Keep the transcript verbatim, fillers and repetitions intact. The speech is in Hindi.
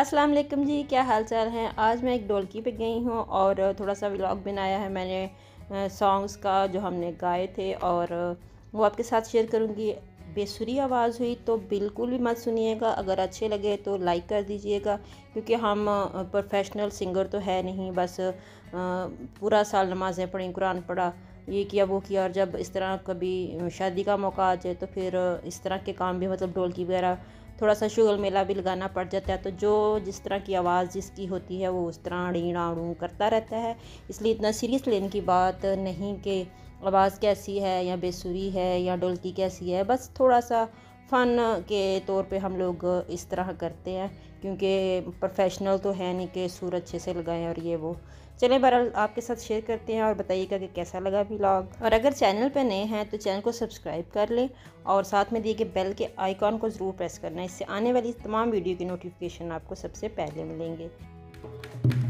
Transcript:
अस्सलाम वालेकुम जी, क्या हाल चाल हैं। आज मैं एक ढोलकी पे गई हूँ और थोड़ा सा व्लॉग बनाया है मैंने सॉन्ग्स का जो हमने गाए थे, और वो आपके साथ शेयर करूँगी। बेसुरी आवाज़ हुई तो बिल्कुल भी मत सुनिएगा, अगर अच्छे लगे तो लाइक कर दीजिएगा, क्योंकि हम प्रोफेशनल सिंगर तो है नहीं। बस पूरा साल नमाज़ें पढ़ी, कुरान पढ़ा, ये किया वो किया, और जब इस तरह कभी शादी का मौका आ जाए तो फिर इस तरह के काम भी, मतलब ढोलकी वगैरह थोड़ा सा शुगल मेला भी लगाना पड़ जाता है। तो जो जिस तरह की आवाज़ जिसकी होती है वो उस तरह ड़ीड़ा ड़ू करता रहता है। इसलिए इतना सीरियस लेने की बात नहीं कि आवाज़ कैसी है या बेसुरी है या ढोलकी कैसी है। बस थोड़ा सा फ़न के तौर पे हम लोग इस तरह करते हैं, क्योंकि प्रोफेशनल तो है नहीं कि सुर अच्छे से लगाएं और ये वो। चलें, बहरहाल आपके साथ शेयर करते हैं और बताइएगा कि कैसा लगा व्लॉग। और अगर चैनल पे नए हैं तो चैनल को सब्सक्राइब कर लें और साथ में दिए गए बेल के आइकॉन को ज़रूर प्रेस करना है। इससे आने वाली तमाम वीडियो की नोटिफिकेशन आपको सबसे पहले मिलेंगे।